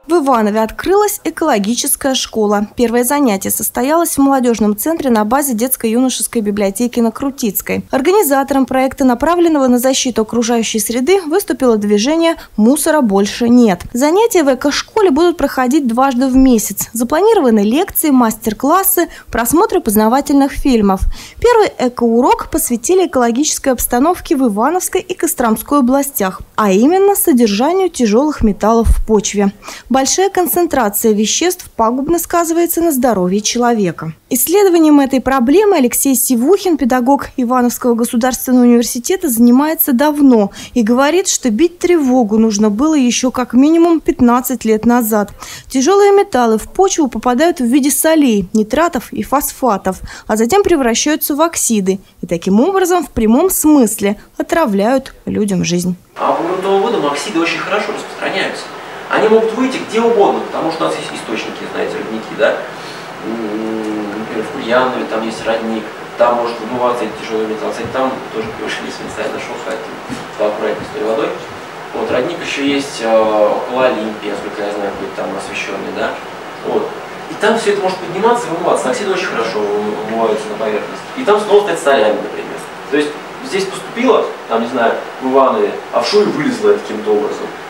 В Иванове открылась экологическая школа. Первое занятие состоялось в молодежном центре на базе детско-юношеской библиотеки на Крутицкой. Организатором проекта, направленного на защиту окружающей среды, выступило движение «Мусора больше нет». Занятия в эко-школе будут проходить дважды в месяц. Запланированы лекции, мастер-классы, просмотры познавательных фильмов. Первый эко-урок посвятили экологической обстановке в Ивановской и Костромской областях, а именно содержанию тяжелых металлов в почве. Большая концентрация веществ пагубно сказывается на здоровье человека. Исследованием этой проблемы Алексей Сивухин, педагог Ивановского государственного университета, занимается давно и говорит, что бить тревогу нужно было еще как минимум 15 лет назад. Тяжелые металлы в почву попадают в виде солей, нитратов и фосфатов, а затем превращаются в оксиды и таким образом в прямом смысле отравляют людям жизнь. А грунтовым водам оксиды очень хорошо распространяются. Они могут выйти где угодно, потому что у нас есть источники, знаете, родники, да? Например, в Кульянове там есть родник, там может вымываться эти тяжелые металлы. Кстати, там тоже превышение специально нашел, поэтому поаккуратнее с той водой. Вот, родник еще есть около Олимпии, насколько я знаю, будет там освещенный, да? Вот. И там все это может подниматься и вымываться. Оксиды очень хорошо вымываются на поверхность. И там снова стать солями, например. То есть здесь поступило, там, не знаю, в Иванове, а в Шуе вылезло каким-то образом.